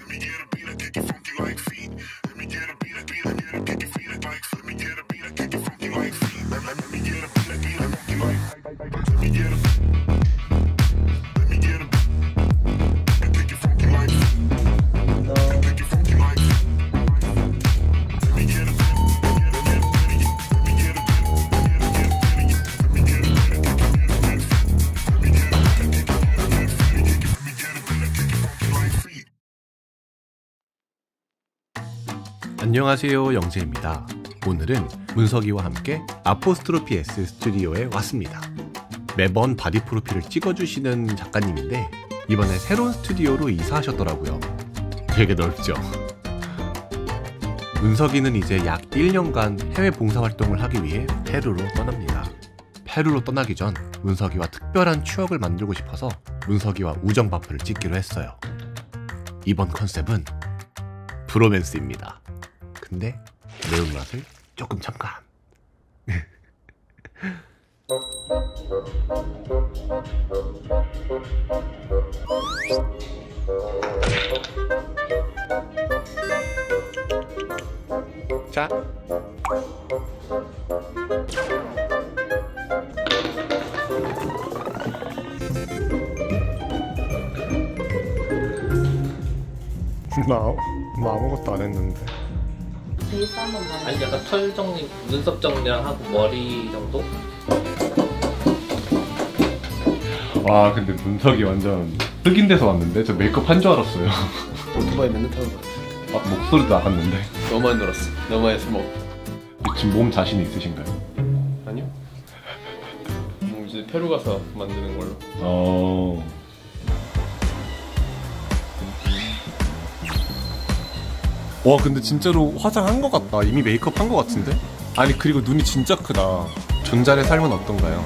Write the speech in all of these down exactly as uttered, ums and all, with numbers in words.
안녕하세요, 영재입니다. 오늘은 문석이와 함께 아포스트로피 S 스튜디오에 왔습니다. 매번 바디 프로필을 찍어주시는 작가님인데 이번에 새로운 스튜디오로 이사하셨더라고요. 되게 넓죠? 문석이는 이제 약 일 년간 해외 봉사활동을 하기 위해 페루로 떠납니다. 페루로 떠나기 전 문석이와 특별한 추억을 만들고 싶어서 문석이와 우정바프를 찍기로 했어요. 이번 컨셉은 브로맨스입니다. 근데 매운맛을 조금 첨가한. 자, 나, 나 아무것도 안 했는데. 베이스 한번 봐. 아니 약간 털 정리, 눈썹 정리랑 하고 머리 정도? 와, 근데 문석이 완전 흑인 데서 왔는데 저 메이크업 한 줄 알았어요. 오토바이 맨날 타는 거 같아. 아, 목소리도 나갔는데. 너무 많이 놀았어. 너무 많이 술 먹어. 지금 몸 자신이 있으신가요? 아니요. 뭐 이제 페루 가서 만드는 걸로. 어. 와, 근데 진짜로 화장한 것 같다. 이미 메이크업 한 것 같은데? 아니, 그리고 눈이 진짜 크다. 존잘의 삶은 어떤가요?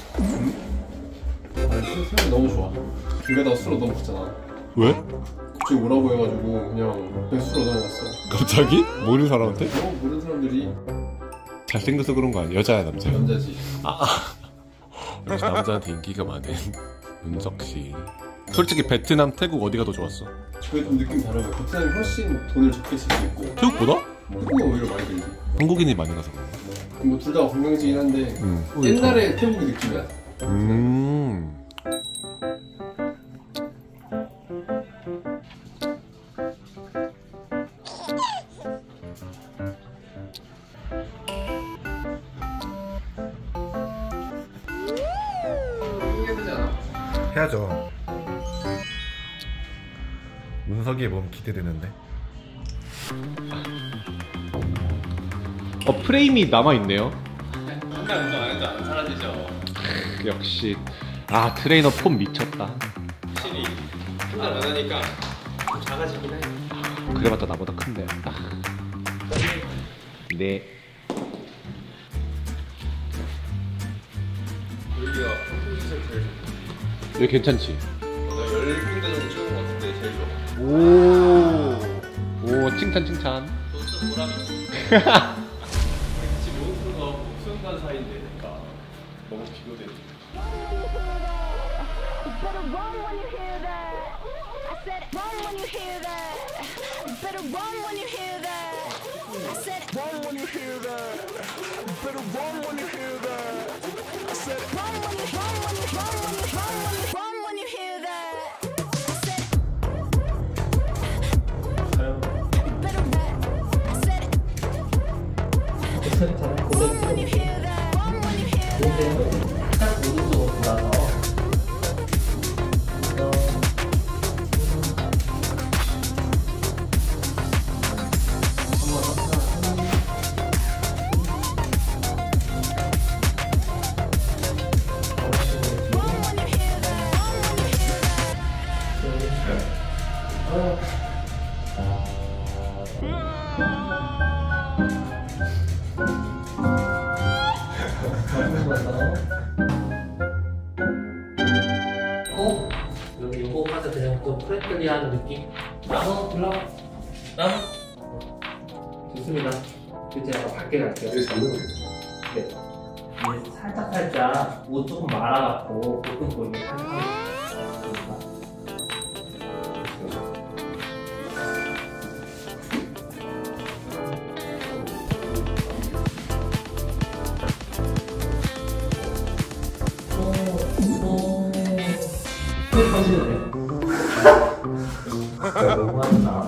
아니, 술이 너무 좋아. 길가다가 술 얻어 먹잖아. 왜? 갑자기 오라고 해가지고 그냥 그냥 술 얻어 먹었어. 갑자기? 모르는 사람한테? 어, 모르는 사람들이. 잘생겨서 그런 거 아니야? 여자야, 남자야? 남자지. 아, 역시 남자한테 인기가 많은 문석씨. 솔직히 베트남, 태국 어디가 더 좋았어? 그게 좀 느낌 다르고 베트남이 훨씬 돈을 적게 쓸 수 있고 태국보다? 태국은 오히려 많이 들지. 한국인이 많이 가서 그런가? 뭐 둘 다 건강지긴 한데 음. 옛날에 태국이 느낌이야. 음. 해야죠. 문석이의 몸 기대되는데. 어, 프레임이 남아있네요. 한달 운동 안 해도 안 사라지죠. 역시. 아, 트레이너 폼 미쳤다. 확실히 한달 안 하니까 좀 작아지긴 해. 그래봤자 나보다 큰데. 네. 여기가 포토시설 제일 좋아. 여기 괜찮지? 나 열 군데 정도 찍은 것 같은데 제일 좋아. 오. 오, 칭찬 칭찬. 도수 보람이 있어. 같이 몬스터가 복수한 사이인데 그러니까 너무 비교돼. 어? 여기 요거 하자. 그냥 또 프렌들리한 느낌. 나눠 불러. 나눠. 좋습니다. 이제 밖에 갈게요. 여기 잡는 거 네. 이제 살짝 살짝 옷 조금 말아갖고 볶음 보이게 살짝 하고. 터지네. 진짜 너무한다.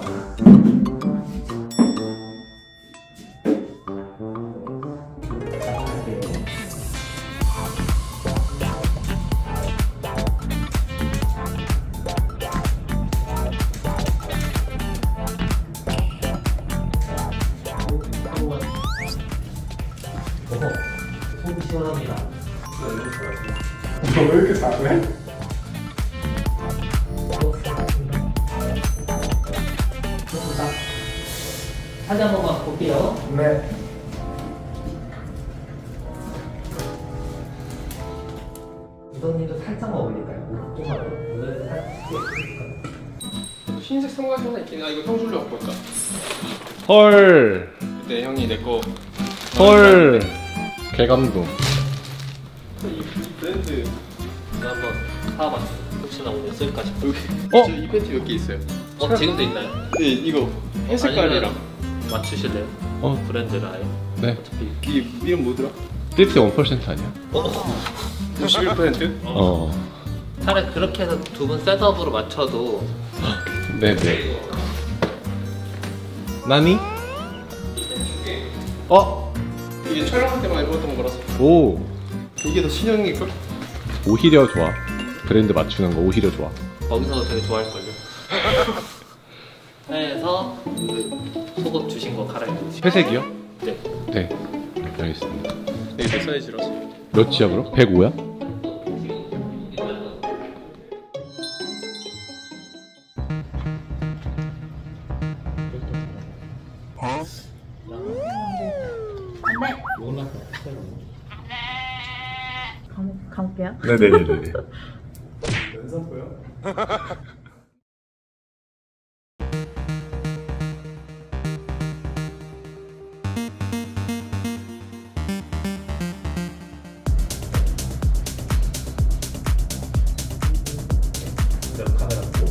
어허, 속 시원합니다. 너 왜 이렇게 잘해? 좋습니다. 사진 한 번만 볼게요. 네. 우선님도 살짝만 올릴까요? 조금만 올려서 살짝 크게. 흰색 상관이 하나 있긴 해. 아, 이거 형 줄려 갖고 왔다. 헐. 그때 형이 내 거. 헐. 개감동. 이 브랜드 이거 한번 사와봤어요. 혹시나 오늘 쓸까 싶어. 여기. 어? 저 이 팬티 몇 개 있어요? 어, 지금도 있나요? 네, 이거 흰 색깔이랑. 아니면 맞추실래요? 어. 브랜드를 아예? 네. 어차피. 이 이름 뭐더라? 오십일 퍼센트 아니야? 오십일 퍼센트? 어. 차라리 그렇게 해서 두 분 셋업으로 맞춰도 네네. 나니? 어? 이게 촬영할 때만 입었던 거라서. 오. 이게 더 신형일걸? 오히려 좋아. 브랜드 맞추는 거 오히려 좋아. 거기서 되게 좋아할걸요. 해서 그 속옷 주신 거 갈아입으시고. 회색이요? 네. 네. 알겠습니다. 이게 내 사이즈라서. 몇이야 그럼? 백오야? 네. 감, 감게요? 네네네네. 연상 보여? 카메라 보고.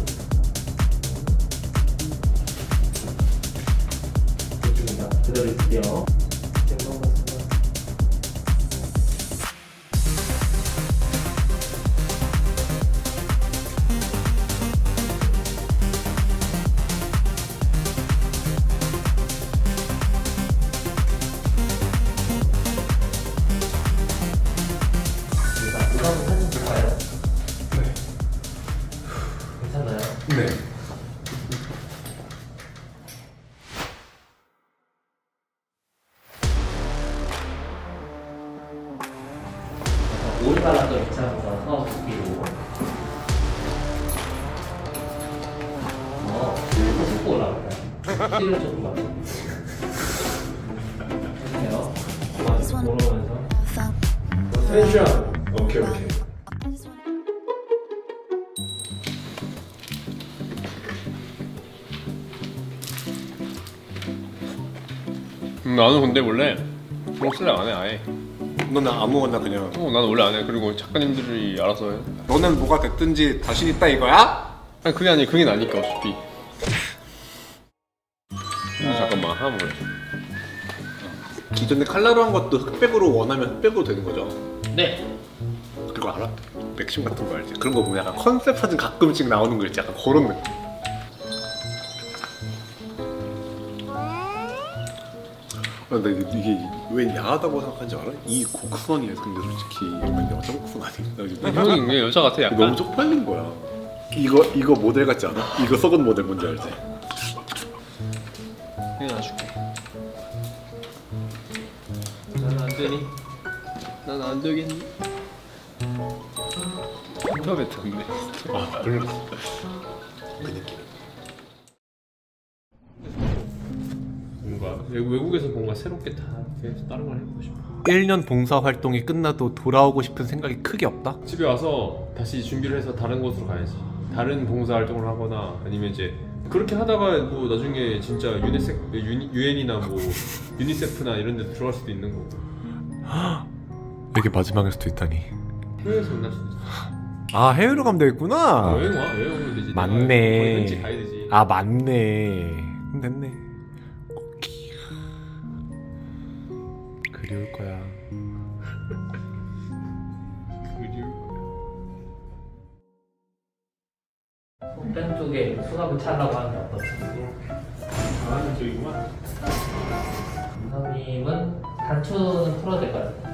좋습니다. 그대로 있을게요. 우선 사진 볼까요? 네. 괜찮나요? 네. 오일 발랐던 입장에서 서두기로 어, 이거 씻고 올라갈까요? 실을 조금만 해주세요. 돌아오면서 텐션. 오케이 오케이. 음, 나는 근데 원래 롱슬랙 안 해 아예. 너는 아무거나 그냥 어, 나는 원래 안 해. 그리고 작가님들이 알아서 해. 너는 뭐가 됐든지 자신 있다 이거야? 아니 그게 아니 그게 나니까 어차피. 음, 잠깐만 하나 먹어. 기존에 칼라로 한 것도 흑백으로 원하면 흑백으로 되는 거죠. 네. 그거 알아? 맥심 같은 거 알지? 그런 거 보면 약간 컨셉 사진 가끔씩 나오는 거 있지? 약간 그런 느낌. 아, 근데 이게 왜 야하다고 생각하는지 알아? 이 곡선이에요. 근데 솔직히 약간 여자 곡선 아닌가? 형이 왜 여자 같아 약간. 너무 쪽팔린 거야. 이거 이거 모델 같지 않아? 이거 썩은 모델 뭔지 알지? 이거 놔줄게. 나는 안 되니? 난 안 되겠니? 인터뷰 듣는데. 아, 그랬어. 그 느낌. 뭔가 외국, 외국에서 뭔가 새롭게 다 이렇게 다른 걸 해보고 싶어. 일 년 봉사 활동이 끝나도 돌아오고 싶은 생각이 크게 없다? 집에 와서 다시 준비를 해서 다른 곳으로 가야지. 다른 봉사 활동을 하거나 아니면 이제 그렇게 하다가 뭐 나중에 진짜 유니세, 유니, 유엔이나 뭐 유니세프나 이런 데 들어갈 수도 있는 거고. 이게 마지막일 수도 있다니. 해외에서 만날 수도 있어. 아, 해외로 가면 되겠구나. 여행 와? 여행 오면 되지. 맞네. 내가 거기 현지 가야 되지. 아, 맞네. 그럼 됐네. 그리울 거야. 답변 쪽에 수갑을 차려고 하는 게 어떻지? 잘하는 쪽이구만. 선생님은 단추는 풀어야 될 것 같아요.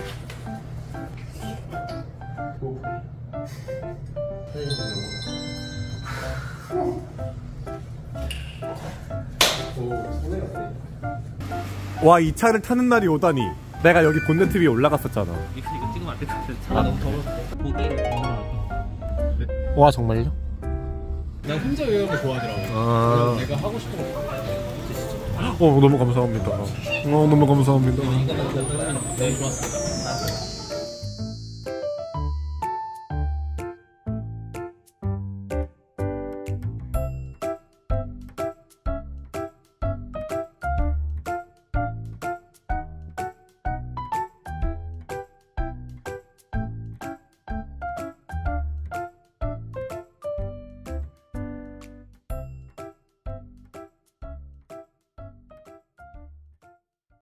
와, 이 차를 타는 날이 오다니. 내가 여기 본네트 위에 올라갔었잖아. 이거 찍으면 안 될 것 같아. 차가 너무 더워서 보기. 와, 정말요? 난 혼자 여행하는 거 좋아하더라고. 아. 내가 하고 싶은 거. 어, 너무 감사합니다. 어, 너무 감사합니다. 이거는 너무 좋았어.